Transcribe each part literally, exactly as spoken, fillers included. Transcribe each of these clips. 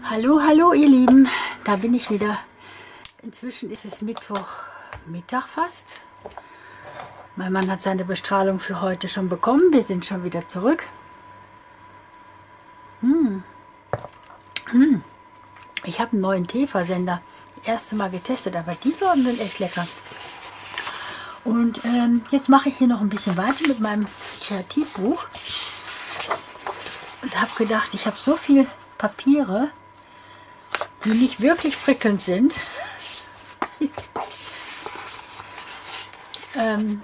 Hallo, hallo ihr Lieben, da bin ich wieder. Inzwischen ist es Mittwochmittag fast. Mein Mann hat seine Bestrahlung für heute schon bekommen, wir sind schon wieder zurück. Hm. Hm. Ich habe einen neuen Teeversender, das erste Mal getestet, aber die Sorten sind echt lecker. Und ähm, jetzt mache ich hier noch ein bisschen weiter mit meinem Kreativbuch. Und habe gedacht, ich habe so viel Papiere, die nicht wirklich prickelnd sind. ähm,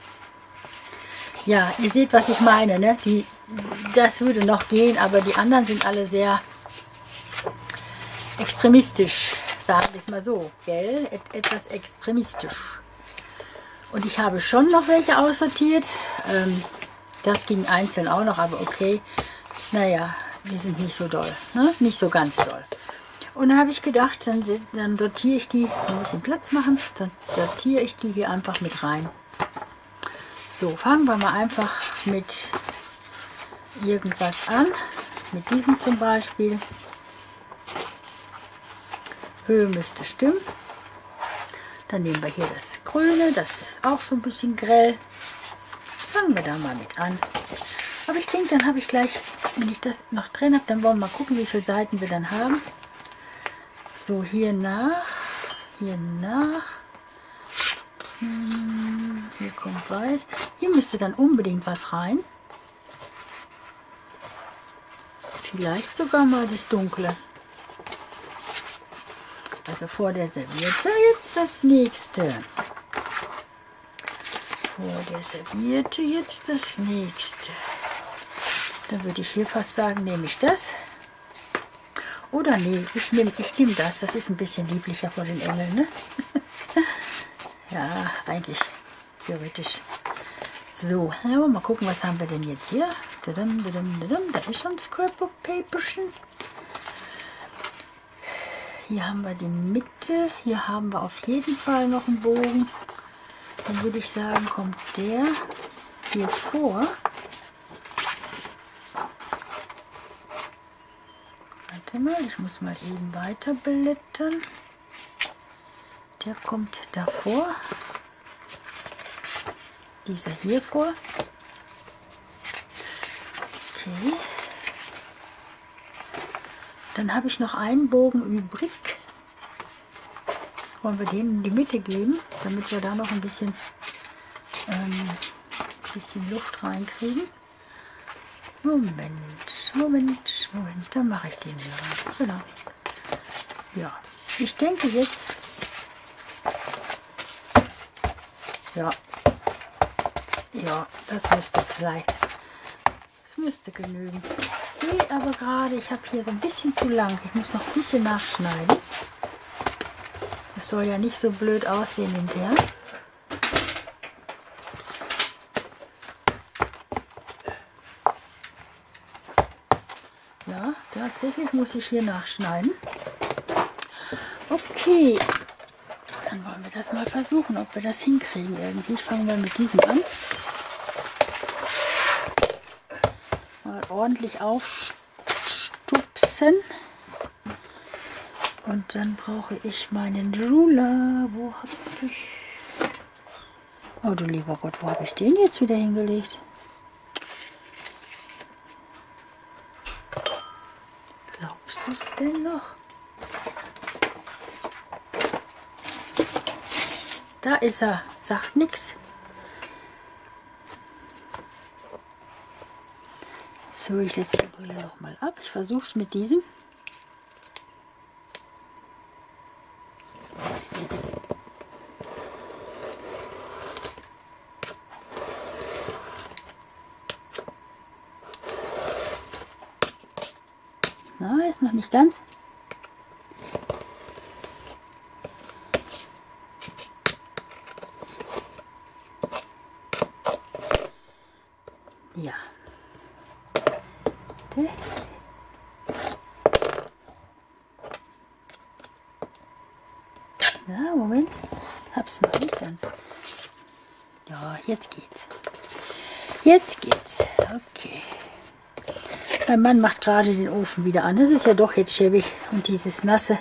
ja, ihr seht, was ich meine, ne? Die, das würde noch gehen, aber die anderen sind alle sehr extremistisch, sagen wir es mal so, gell? Et, etwas extremistisch. Und ich habe schon noch welche aussortiert. Ähm, das ging einzeln auch noch, aber okay. Naja, die sind nicht so doll, ne? Nicht so ganz doll. Und dann habe ich gedacht, dann, dann sortiere ich die, ein bisschen Platz machen, dann sortiere ich die hier einfach mit rein. So, fangen wir mal einfach mit irgendwas an. Mit diesem zum Beispiel. Höhe müsste stimmen. Dann nehmen wir hier das Grüne, das ist auch so ein bisschen grell. Fangen wir da mal mit an. Aber ich denke, dann habe ich gleich, wenn ich das noch drin habe, dann wollen wir mal gucken, wie viele Seiten wir dann haben. So, hier nach, hier nach. Hm, hier kommt weiß. Hier müsste dann unbedingt was rein. Vielleicht sogar mal das Dunkle. Also vor der Serviette jetzt das nächste. Vor der Serviette jetzt das nächste. Dann würde ich hier fast sagen, nehme ich das. Oder nee, ich nehme ich nehm das. Das ist ein bisschen lieblicher vor den Engeln, ne? Ja, eigentlich theoretisch. So, mal gucken, was haben wir denn jetzt hier? Da ist schon ein Scrapbook-Paperchen. Hier haben wir die Mitte. Hier haben wir auf jeden Fall noch einen Bogen. Dann würde ich sagen, kommt der hier vor. Warte mal, ich muss mal eben weiter blättern. Der kommt davor. Dieser hier vor. Okay. Dann habe ich noch einen Bogen übrig. Wollen wir den in die Mitte geben, damit wir da noch ein bisschen, ähm, bisschen Luft reinkriegen. Moment, Moment, Moment, dann mache ich den hier rein. Genau. Ja, ich denke jetzt, ja, ja, das müsste vielleicht, das müsste genügen. Ich sehe aber gerade, ich habe hier so ein bisschen zu lang. Ich muss noch ein bisschen nachschneiden. Das soll ja nicht so blöd aussehen hinterher. Ja, tatsächlich muss ich hier nachschneiden. Okay, dann wollen wir das mal versuchen, ob wir das hinkriegen irgendwie. Fangen wir mit diesem an. Mal ordentlich aufstupsen. Und dann brauche ich meinen Ruler. Wo habe ich... Oh du lieber Gott, wo habe ich den jetzt wieder hingelegt? Glaubst du es denn noch? Da ist er. Sagt nichts. So, ich setze die Brille noch mal ab. Ich versuche es mit diesem. Na, ist noch nicht ganz. Ja. Ja, Moment. Hab's noch nicht ganz. Ja, jetzt geht's. Jetzt geht's. Okay. Mein Mann macht gerade den Ofen wieder an. Das ist ja doch jetzt schäbig. Und dieses nasse.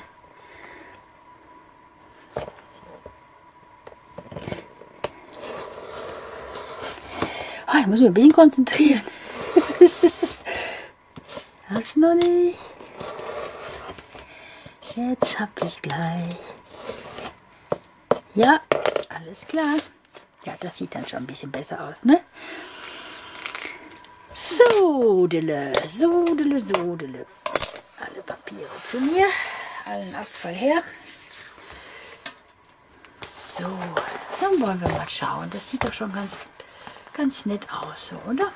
Oh, ich muss mich ein bisschen konzentrieren. Das noch nicht. Jetzt hab ich gleich. Ja, alles klar. Ja, das sieht dann schon ein bisschen besser aus, ne? Sodele, Sodele, Sodele. Alle Papiere zu mir, allen Abfall her. So, dann wollen wir mal schauen. Das sieht doch schon ganz, ganz nett aus, so, oder?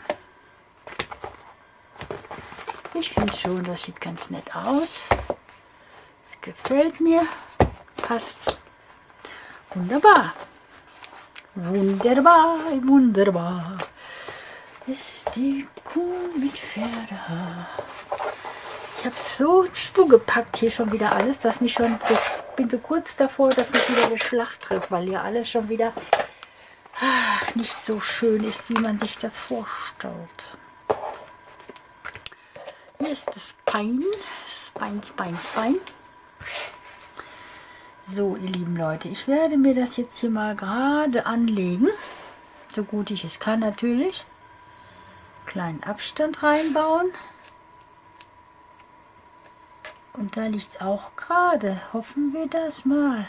Ich finde schon, das sieht ganz nett aus. Das gefällt mir. Passt. Wunderbar. Wunderbar, wunderbar. Ist die Kuh mit Pferdehaar. Ich habe so zugepackt hier schon wieder alles, dass mich schon so, bin so kurz davor, dass mich wieder eine Schlacht trifft, weil hier alles schon wieder ach, nicht so schön ist, wie man sich das vorstellt. Hier ist das Bein, Bein, Bein, Bein. So, ihr lieben Leute, ich werde mir das jetzt hier mal gerade anlegen, so gut ich es kann natürlich. Kleinen Abstand reinbauen. Und da liegt es auch gerade. Hoffen wir das mal.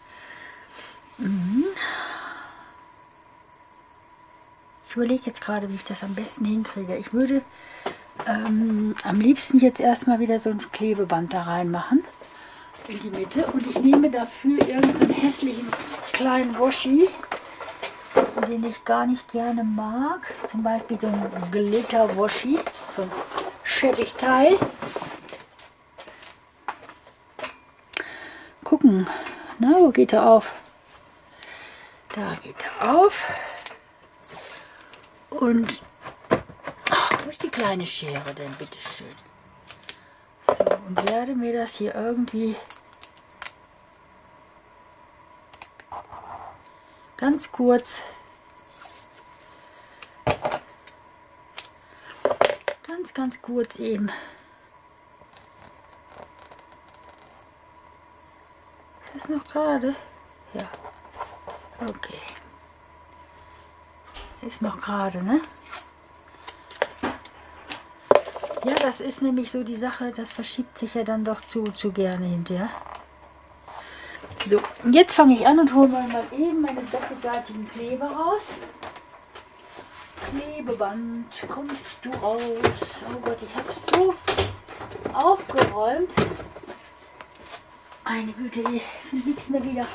Mhm. Ich überlege jetzt gerade, wie ich das am besten hinkriege. Ich würde ähm, am liebsten jetzt erstmal wieder so ein Klebeband da reinmachen. In die Mitte. Und ich nehme dafür irgendeinen hässlichen kleinen Washi, den ich gar nicht gerne mag. Zum Beispiel so ein Glitter-Washi. So ein schäbig Teil. Gucken. Na, wo geht er auf? Da geht er auf. Und ach, wo ist die kleine Schere denn, bitteschön? So, und werde mir das hier irgendwie ganz kurz ganz, ganz kurz eben ist das noch gerade? Ja. Okay. Ist noch gerade, ne? Ja, das ist nämlich so die Sache, das verschiebt sich ja dann doch zu, zu gerne hinterher. So, und jetzt fange ich an und hole mal eben meine doppelseitigen Kleber raus. Klebeband, kommst du raus? Oh Gott, ich habe es so aufgeräumt. Meine Güte, ich finde nichts mehr wieder.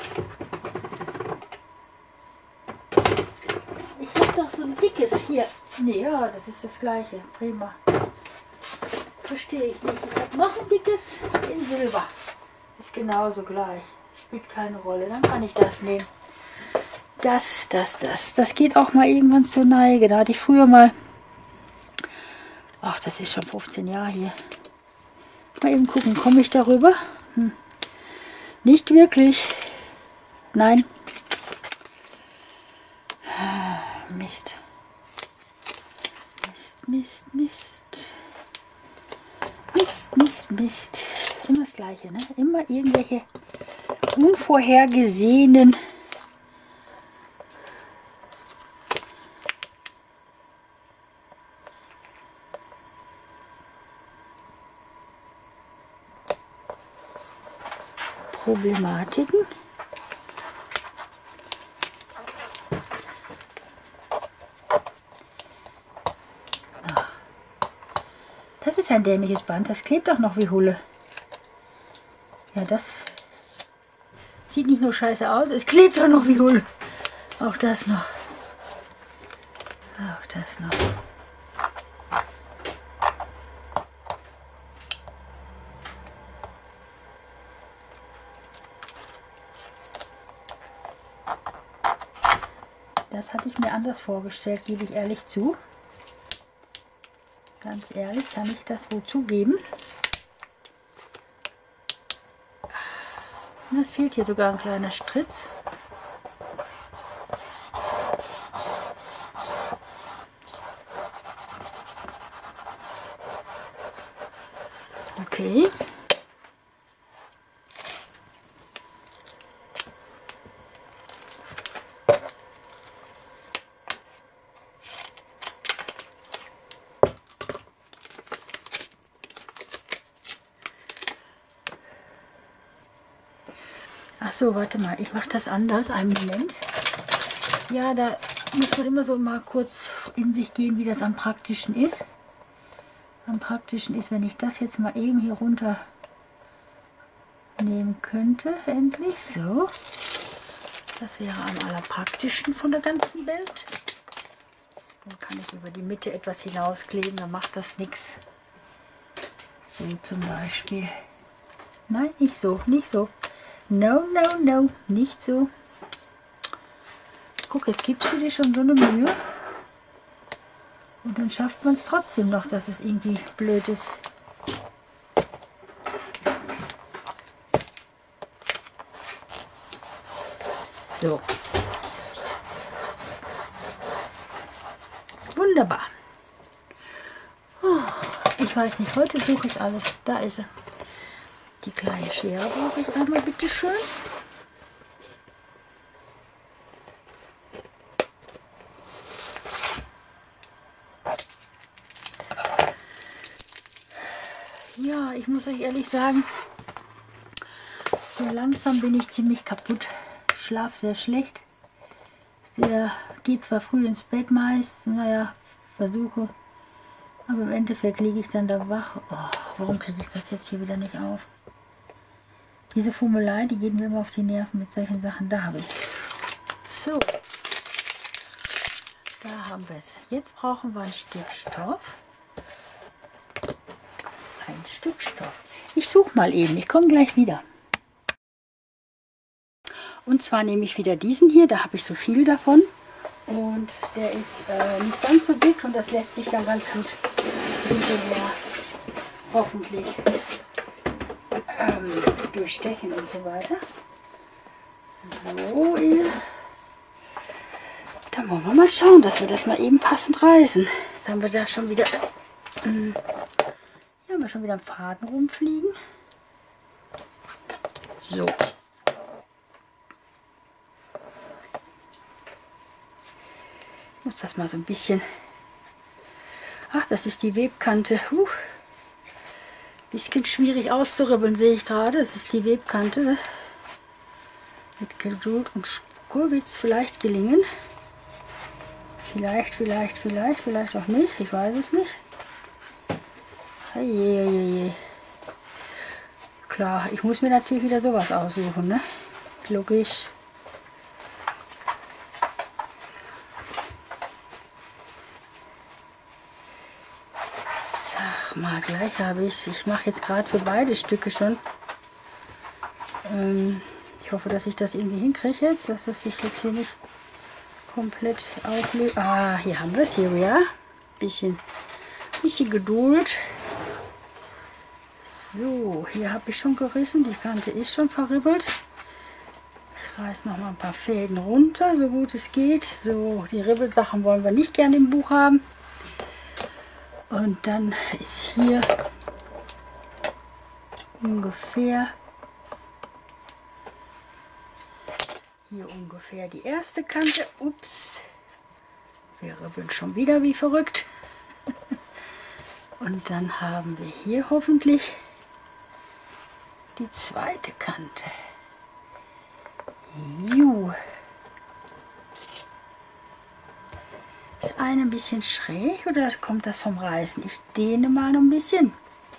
Ich habe doch so ein dickes hier. Nee, ja, das ist das gleiche. Prima. Verstehe ich nicht. Ich habe noch ein dickes in Silber. Ist genauso gleich. Spielt keine Rolle. Dann kann ich das nehmen. Das, das, das. Das geht auch mal irgendwann zur Neige. Da hatte ich früher mal... Ach, das ist schon fünfzehn Jahre hier. Mal eben gucken, komme ich darüber? Hm. Nicht wirklich. Nein. Mist. Mist, Mist, Mist. Mist, Mist, Mist. Immer das Gleiche, ne? Immer irgendwelche unvorhergesehenen Problematiken. Das ist ein dämliches Band, das klebt auch noch wie Hulle. Ja, das sieht nicht nur scheiße aus, es klebt auch noch wie Hulle. Auch das noch. Auch das noch. Das hatte ich mir anders vorgestellt, gebe ich ehrlich zu. Ganz ehrlich, kann ich das wohl zugeben. Es fehlt hier sogar ein kleiner Stritz. Okay. Ach so, warte mal, ich mache das anders. Einen Moment. Ja, da muss man immer so mal kurz in sich gehen, wie das am praktischen ist. Am praktischen ist, wenn ich das jetzt mal eben hier runter nehmen könnte, endlich. So. Das wäre am allerpraktischsten von der ganzen Welt. Dann kann ich über die Mitte etwas hinauskleben, dann macht das nichts. So zum Beispiel. Nein, nicht so, nicht so. No, no, no, nicht so. Guck, jetzt gibst du dir schon so eine Mühe. Und dann schafft man es trotzdem noch, dass es irgendwie blöd ist. So. Wunderbar. Oh, ich weiß nicht, heute suche ich alles. Da ist sie. Die kleine Schere brauche ich einmal, bitte schön. Ja, ich muss euch ehrlich sagen, so langsam bin ich ziemlich kaputt. Ich schlafe sehr schlecht. Sehr, gehe zwar früh ins Bett meist, naja, versuche, aber im Endeffekt liege ich dann da wach. Oh, warum kriege ich das jetzt hier wieder nicht auf? Diese Formelei, die geht mir immer auf die Nerven mit solchen Sachen. Da habe ich es. So. Da haben wir es. Jetzt brauchen wir ein Stück Stoff. Ein Stück Stoff. Ich suche mal eben. Ich komme gleich wieder. Und zwar nehme ich wieder diesen hier. Da habe ich so viel davon. Und der ist äh, nicht ganz so dick. Und das lässt sich dann ganz gut hinterher hoffentlich ähm, durchstechen und so weiter. So, dann wollen wir mal schauen, dass wir das mal eben passend reißen. Jetzt haben wir da schon wieder, ähm, hier haben wir schon wieder einen Faden rumfliegen. So. Ich muss das mal so ein bisschen, ach, das ist die Webkante. Huh. Bisschen schwierig auszuribbeln, sehe ich gerade. Das ist die Webkante. Mit Geduld und Spur wird es vielleicht gelingen. Vielleicht, vielleicht, vielleicht, vielleicht auch nicht. Ich weiß es nicht. Heieiei. Klar, ich muss mir natürlich wieder sowas aussuchen, ne? Logisch. Mal gleich habe ich ich mache jetzt gerade für beide Stücke schon. Ähm, ich hoffe, dass ich das irgendwie hinkriege jetzt, dass das sich jetzt hier nicht komplett auflöst. Ah, hier haben wir es, hier ja. Bisschen, bisschen Geduld. So, hier habe ich schon gerissen, die Kante ist schon verribbelt. Ich reiße noch mal ein paar Fäden runter, so gut es geht. So, die Ribbelsachen wollen wir nicht gerne im Buch haben. Und dann ist hier ungefähr hier ungefähr die erste Kante. Ups, wir ribbeln schon wieder wie verrückt. Und dann haben wir hier hoffentlich die zweite Kante. Juhu. Ist eine ein bisschen schräg oder kommt das vom Reißen? Ich dehne mal noch ein bisschen.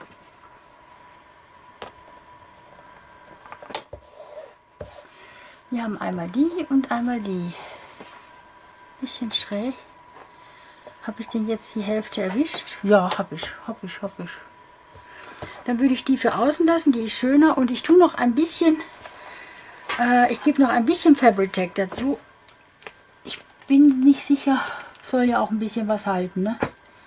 Wir haben einmal die und einmal die. Bisschen schräg. Habe ich denn jetzt die Hälfte erwischt? Ja, habe ich, habe ich, habe ich. Dann würde ich die für außen lassen, die ist schöner. Und ich tue noch ein bisschen, äh, ich gebe noch ein bisschen Fabri-Tac dazu. Ich bin nicht sicher, soll ja auch ein bisschen was halten, ne?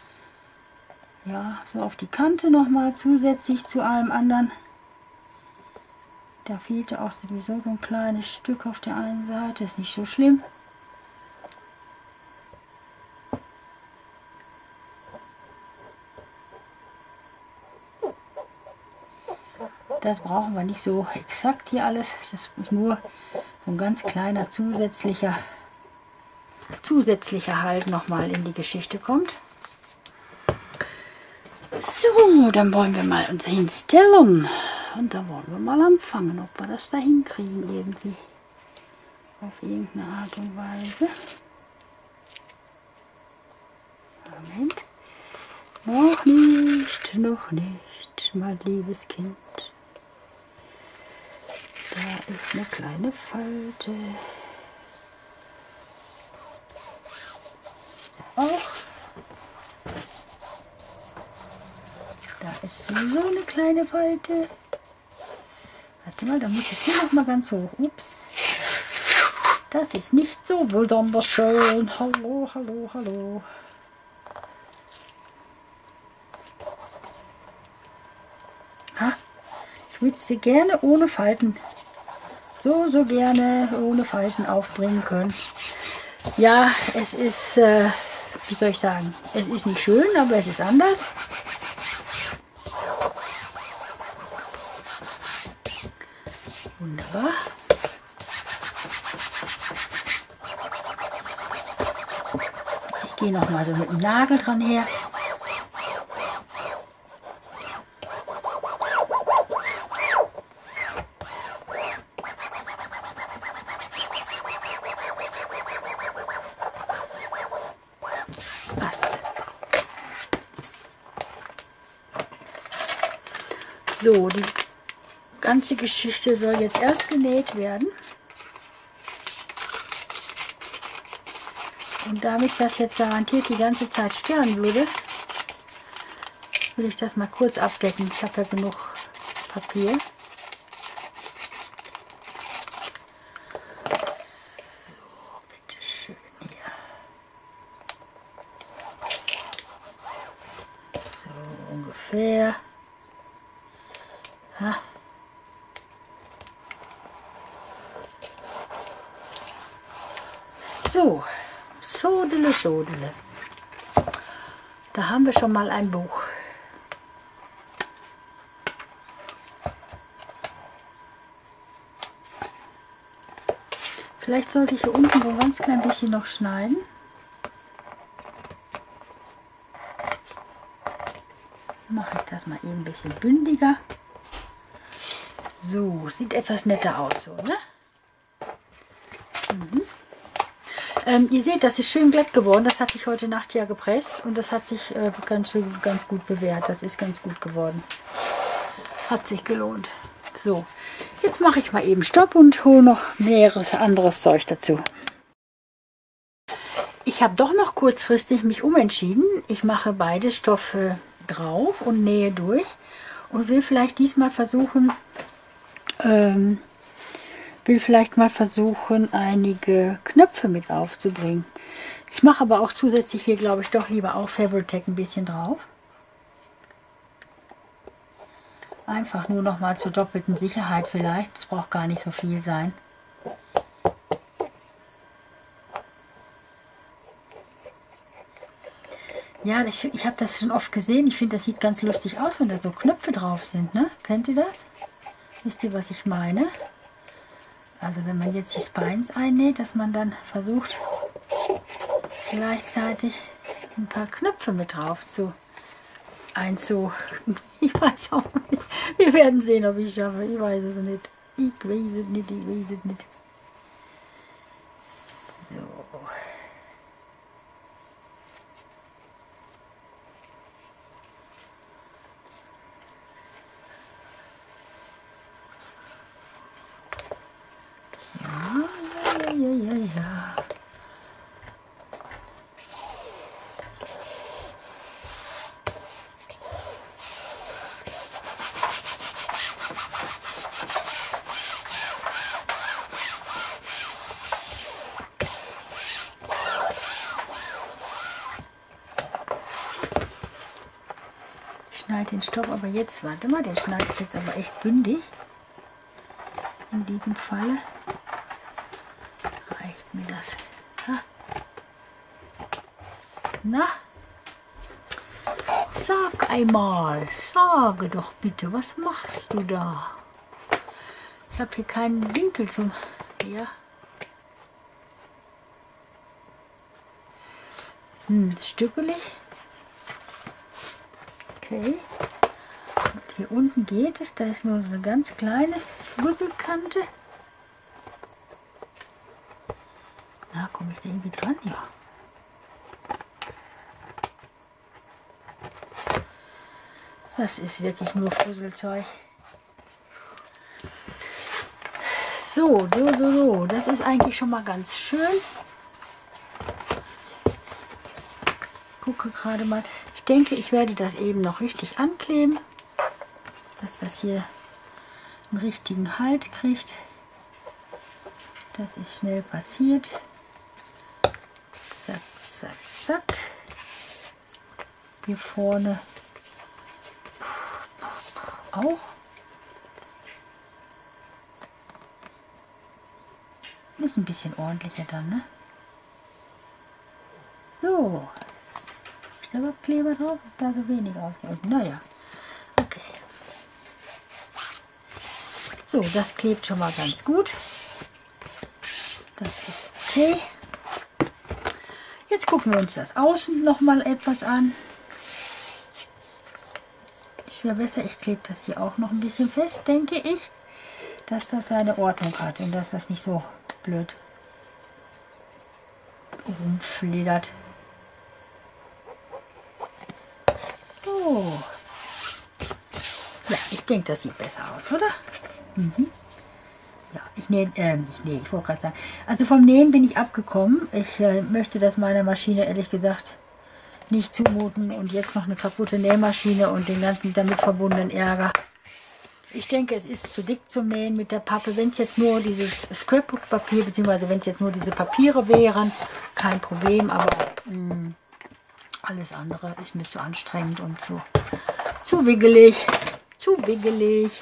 Ja, so auf die Kante nochmal zusätzlich zu allem anderen. Da fehlte auch sowieso so ein kleines Stück auf der einen Seite, ist nicht so schlimm. Das brauchen wir nicht so exakt hier alles. Das ist nur so ein ganz kleiner zusätzlicher, zusätzlicher Halt nochmal in die Geschichte kommt. So, dann wollen wir mal uns hinstellen. Und da wollen wir mal anfangen, ob wir das da hinkriegen irgendwie. Auf irgendeine Art und Weise. Moment. Noch nicht, noch nicht, mein liebes Kind. Da ist eine kleine Falte. Da auch. Da ist sowieso eine kleine Falte. Warte mal, da muss ich hier noch mal ganz hoch. Ups. Das ist nicht so besonders schön. Hallo, hallo, hallo. Ha, ich würde sie gerne ohne Falten, so, so gerne ohne Falten aufbringen können. Ja, es ist, äh, wie soll ich sagen, es ist nicht schön, aber es ist anders. Wunderbar. Ich gehe noch mal so mit dem Nagel dran her. Passt. So, die ganze Geschichte soll jetzt erst genäht werden. Und da mich das jetzt garantiert die ganze Zeit stören würde, will ich das mal kurz abdecken. Ich habe ja genug Papier. So, bitte schön hier. So ungefähr. Ha. So. Sodele, Sodele. Da haben wir schon mal ein Buch. Vielleicht sollte ich hier unten so ein ganz klein bisschen noch schneiden. Mache ich das mal eben ein bisschen bündiger. So, sieht etwas netter aus, so, ne? Mhm. Ähm, ihr seht, das ist schön glatt geworden. Das hatte ich heute Nacht ja gepresst und das hat sich äh, ganz, ganz gut bewährt. Das ist ganz gut geworden. Hat sich gelohnt. So, jetzt mache ich mal eben Stopp und hole noch näheres anderes Zeug dazu. Ich habe doch noch kurzfristig mich umentschieden. Ich mache beide Stoffe drauf und nähe durch und will vielleicht diesmal versuchen, ähm, will vielleicht mal versuchen, einige Knöpfe mit aufzubringen. Ich mache aber auch zusätzlich hier, glaube ich, doch lieber auf Fabri-Tac ein bisschen drauf. Einfach nur noch mal zur doppelten Sicherheit vielleicht. Das braucht gar nicht so viel sein. Ja, ich, ich habe das schon oft gesehen. Ich finde, das sieht ganz lustig aus, wenn da so Knöpfe drauf sind. Ne? Kennt ihr das? Wisst ihr, was ich meine? Also wenn man jetzt die Spines einnäht, dass man dann versucht, gleichzeitig ein paar Knöpfe mit drauf zu einzu... Ich weiß auch nicht. Wir werden sehen, ob ich es schaffe. Ich weiß es nicht. Ich weiß es nicht, ich weiß es nicht. So. Ja, ja, ja, ja, ja. Ich schneide den Stoff aber jetzt, warte mal, den schneide ich jetzt aber echt bündig. In diesem Falle reicht mir das. Ha. Na? sag einmal, sage doch bitte, was machst du da? Ich habe hier keinen Winkel zum... Ja. Hm, stückelig. Okay. Und hier unten geht es, da ist nur so eine ganz kleine Fusselkante. Na, komme ich da irgendwie dran? Ja. Das ist wirklich nur Fusselzeug. So, so, so, so. Das ist eigentlich schon mal ganz schön. Gucke gerade mal. Ich denke, ich werde das eben noch richtig ankleben, dass das hier einen richtigen Halt kriegt. Das ist schnell passiert. Zack, zack, zack. Hier vorne auch. Ist ein bisschen ordentlicher dann, ne? So. Ist da überhaupt Kleber drauf? Da so wenig aus. Naja. Okay. So, das klebt schon mal ganz gut. Das ist okay. Jetzt gucken wir uns das Außen noch mal etwas an. Es wäre besser, ich klebe das hier auch noch ein bisschen fest, denke ich, dass das seine Ordnung hat und dass das nicht so blöd rumflittert. So. Ja, ich denke, das sieht besser aus, oder? Mhm. Ja, ich nähe, äh, ich nähe, ich wollte gerade sagen. Also vom Nähen bin ich abgekommen. Ich äh, möchte das meiner Maschine ehrlich gesagt nicht zumuten und jetzt noch eine kaputte Nähmaschine und den ganzen damit verbundenen Ärger. Ich denke, es ist zu dick zum Nähen mit der Pappe. Wenn es jetzt nur dieses Scrapbook-Papier, beziehungsweise wenn es jetzt nur diese Papiere wären, kein Problem, aber mh, alles andere ist mir zu anstrengend und zu, zu wiggelig. Zu wiggelig.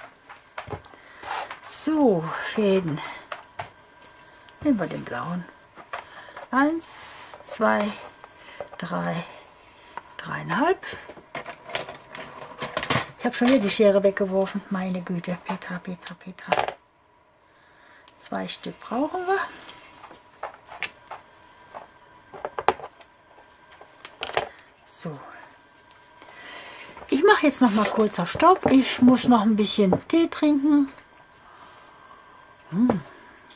So, Fäden. Nehmen wir den blauen. Eins, zwei, drei, dreieinhalb. Ich habe schon wieder die Schere weggeworfen. Meine Güte. Petra, Petra, Petra. Zwei Stück brauchen wir. So. Ich mache jetzt noch mal kurz auf Stopp. Ich muss noch ein bisschen Tee trinken. Hm.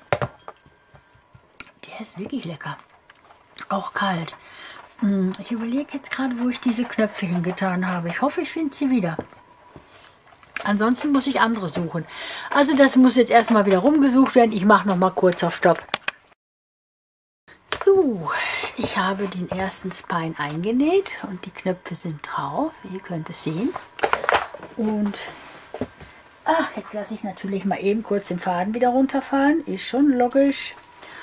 Der ist wirklich lecker. Auch kalt. Hm. Ich überlege jetzt gerade, wo ich diese Knöpfe hingetan habe. Ich hoffe, ich finde sie wieder. Ansonsten muss ich andere suchen. Also das muss jetzt erstmal wieder rumgesucht werden. Ich mache noch mal kurz auf Stopp. So, ich habe den ersten Spine eingenäht und die Knöpfe sind drauf. Ihr könnt es sehen. Und ach, jetzt lasse ich natürlich mal eben kurz den Faden wieder runterfallen. Ist schon logisch.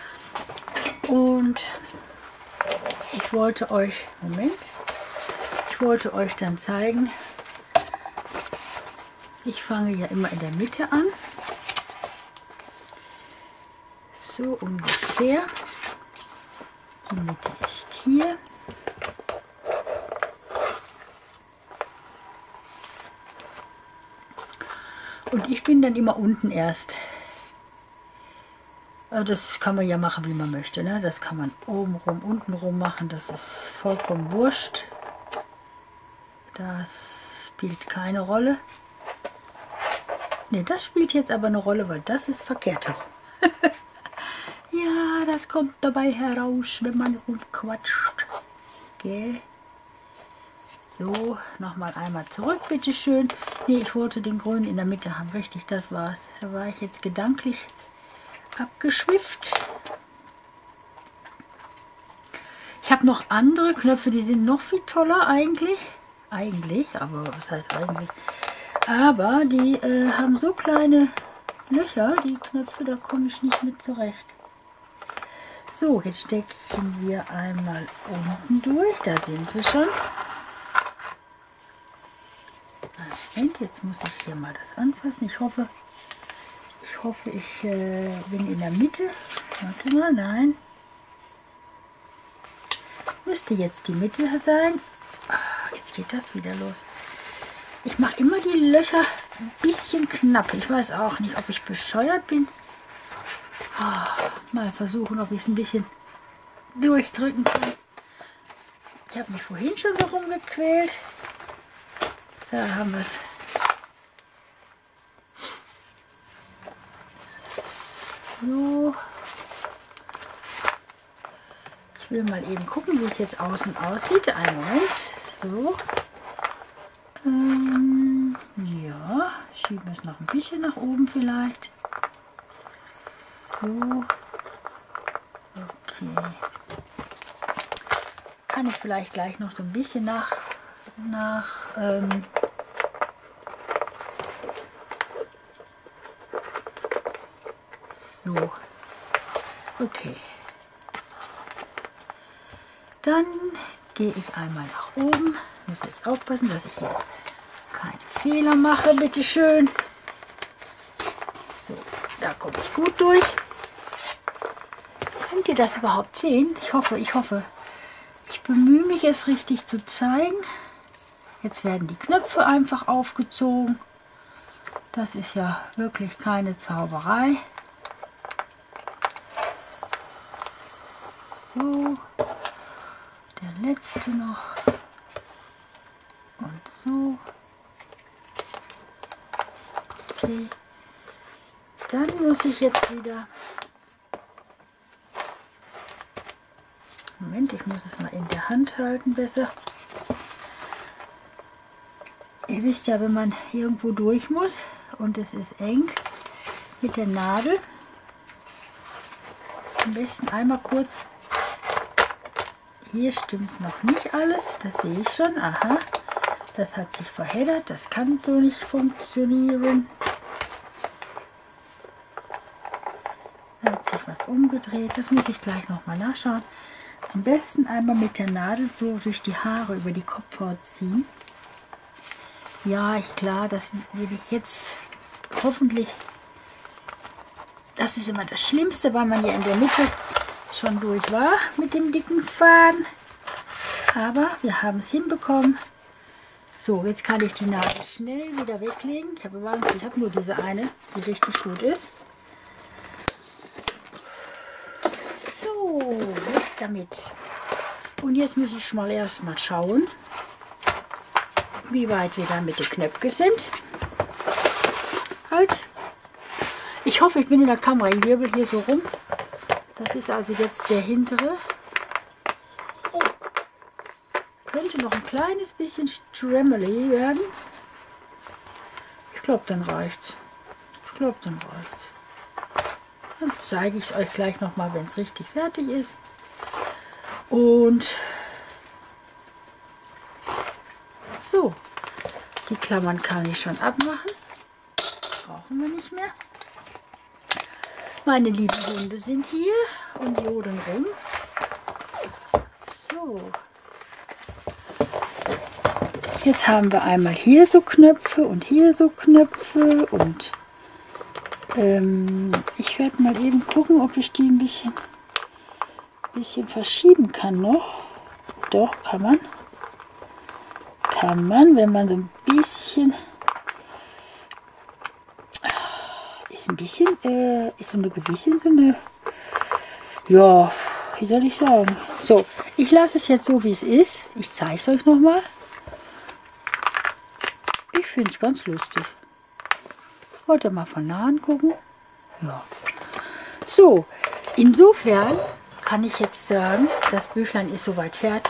Und ich wollte euch, Moment, ich wollte euch dann zeigen, ich fange ja immer in der Mitte an. So ungefähr. Die Mitte ist hier. Und ich bin dann immer unten erst. Das kann man ja machen, wie man möchte. Ne? Das kann man oben rum, unten rum machen. Das ist vollkommen wurscht. Das spielt keine Rolle. Ne, das spielt jetzt aber eine Rolle, weil das ist verkehrt herum. Ja, das kommt dabei heraus, wenn man rumquatscht. Okay. So, nochmal einmal zurück, bitteschön. Ne, ich wollte den grünen in der Mitte haben. Richtig, das war's. Da war ich jetzt gedanklich abgeschwifft. Ich habe noch andere Knöpfe, die sind noch viel toller eigentlich. Eigentlich, aber was heißt eigentlich? Aber die äh, haben so kleine Löcher, die Knöpfe, da komme ich nicht mit zurecht. So, jetzt stecken wir einmal unten durch. Da sind wir schon. Moment, jetzt muss ich hier mal das anfassen. Ich hoffe, ich hoffe, ich äh, bin in der Mitte. Warte mal, nein. Müsste jetzt die Mitte sein. Jetzt geht das wieder los. Ich mache immer die Löcher ein bisschen knapp. Ich weiß auch nicht, ob ich bescheuert bin. Oh, mal versuchen, ob ich es ein bisschen durchdrücken kann. Ich habe mich vorhin schon so rumgequält. Da haben wir es. So. Ich will mal eben gucken, wie es jetzt außen aussieht. Einen Moment. So. Ähm, ja, schieben wir es noch ein bisschen nach oben vielleicht. So. Okay. Kann ich vielleicht gleich noch so ein bisschen nach, nach ähm, so. Okay. Dann gehe ich einmal nach oben. Ich muss jetzt aufpassen, dass ich hier keine Fehler mache, bitte schön. So, da komme ich gut durch. Könnt ihr das überhaupt sehen? Ich hoffe, ich hoffe. Ich bemühe mich, es richtig zu zeigen. Jetzt werden die Knöpfe einfach aufgezogen. Das ist ja wirklich keine Zauberei. So, der letzte noch. Und so. Okay. Dann muss ich jetzt wieder... Moment, ich muss es mal in der Hand halten besser. Ihr wisst ja, wenn man irgendwo durch muss und es ist eng mit der Nadel, am besten einmal kurz... Hier stimmt noch nicht alles, das sehe ich schon. Aha, das hat sich verheddert, das kann so nicht funktionieren. Da hat sich was umgedreht, das muss ich gleich noch mal nachschauen. Am besten einmal mit der Nadel so durch die Haare über die Kopfhaut ziehen. Ja, ich klar, das will ich jetzt hoffentlich. Das ist immer das Schlimmste, weil man ja in der Mitte schon durch war mit dem dicken Faden. Aber wir haben es hinbekommen. So, jetzt kann ich die Nadel schnell wieder weglegen. Ich habe übrigens, ich habe nur diese eine, die richtig gut ist. So, weg damit. Und jetzt muss ich mal erstmal schauen, wie weit wir da mit den Knöpfen sind. Halt. Ich hoffe, ich bin in der Kamera. Ich wirbel hier so rum. Das ist also jetzt der hintere. Oh. Könnte noch ein kleines bisschen stremmely werden. Ich glaube, dann reicht's. Ich glaube, dann reicht's. Dann zeige ich es euch gleich noch mal, wenn es richtig fertig ist. Und so, die Klammern kann ich schon abmachen. Brauchen wir nicht mehr. Meine lieben Hunde sind hier und jodeln rum. So. Jetzt haben wir einmal hier so Knöpfe und hier so Knöpfe und ähm, ich werde mal eben gucken, ob ich die ein bisschen, bisschen verschieben kann noch. Doch, kann man. Kann man, wenn man so ein bisschen... Ist ein bisschen, äh, ist so eine gewisse, so eine, ja, wie soll ich sagen. So, ich lasse es jetzt so, wie es ist. Ich zeige es euch nochmal. Ich finde es ganz lustig. Wollt ihr mal von nah angucken? Ja. So, insofern kann ich jetzt sagen, das Büchlein ist soweit fertig.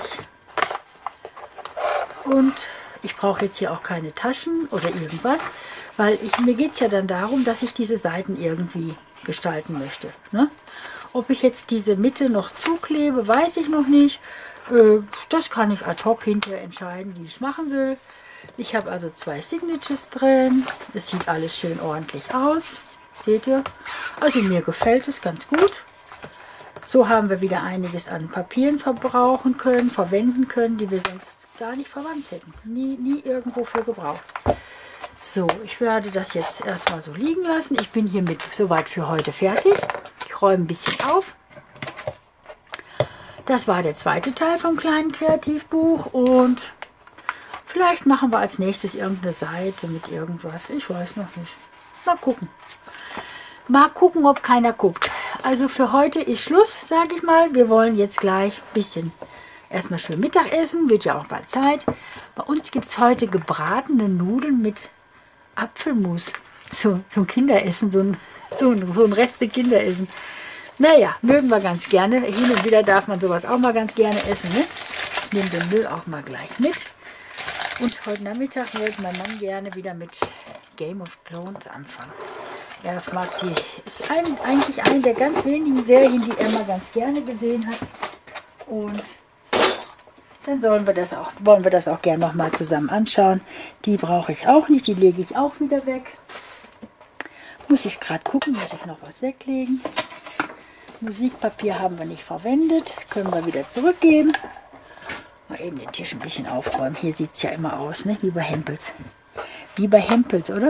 Und ich brauche jetzt hier auch keine Taschen oder irgendwas, weil ich, mir geht es ja dann darum, dass ich diese Seiten irgendwie gestalten möchte. Ne? Ob ich jetzt diese Mitte noch zuklebe, weiß ich noch nicht. Äh, das kann ich ad hoc hinterher entscheiden, wie ich es machen will. Ich habe also zwei Signatures drin. Es sieht alles schön ordentlich aus. Seht ihr? Also mir gefällt es ganz gut. So haben wir wieder einiges an Papieren verbrauchen können, verwenden können, die wir sonst gar nicht verwandt hätten. Nie, nie irgendwo für gebraucht. So, ich werde das jetzt erstmal so liegen lassen. Ich bin hiermit soweit für heute fertig. Ich räume ein bisschen auf. Das war der zweite Teil vom kleinen Kreativbuch und Vielleicht machen wir als nächstes irgendeine Seite mit irgendwas. Ich weiß noch nicht. Mal gucken. Mal gucken, ob keiner guckt. Also für heute ist Schluss, sage ich mal. Wir wollen jetzt gleich ein bisschen erstmal schön Mittagessen. Wird ja auch bald Zeit. Bei uns gibt es heute gebratene Nudeln mit Apfelmus. So, so ein Kinderessen, so ein, so ein, so ein Reste Kinderessen. Naja, mögen wir ganz gerne. Hin und wieder darf man sowas auch mal ganz gerne essen. Ne? Nehmen den Müll auch mal gleich mit. Und heute Nachmittag wird mein Mann gerne wieder mit Game of Thrones anfangen. Er mag die, ist ein, eigentlich eine der ganz wenigen Serien, die er mal ganz gerne gesehen hat. Und dann sollen wir das auch, wollen wir das auch gerne noch mal zusammen anschauen. Die brauche ich auch nicht, die lege ich auch wieder weg. Muss ich gerade gucken, muss ich noch was weglegen. Musikpapier haben wir nicht verwendet, können wir wieder zurückgeben. Mal eben den Tisch ein bisschen aufräumen. Hier sieht es ja immer aus, ne? Wie bei Hempels. Wie bei Hempels, oder?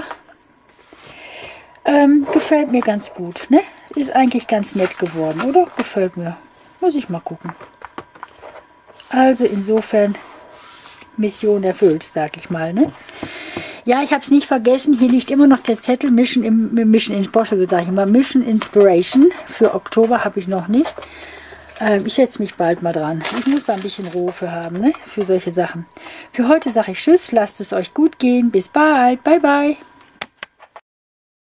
Ähm, gefällt mir ganz gut, ne? Ist eigentlich ganz nett geworden, oder? Gefällt mir. Muss ich mal gucken. Also insofern Mission erfüllt, sag ich mal, ne? Ja, ich habe es nicht vergessen. Hier liegt immer noch der Zettel Mission, im, Mission Impossible, sage ich mal. Mission Inspiration. Für Oktober habe ich noch nicht. Ich setze mich bald mal dran. Ich muss da ein bisschen Ruhe für haben, ne? Für solche Sachen. Für heute sage ich Tschüss, lasst es euch gut gehen. Bis bald. Bye, bye.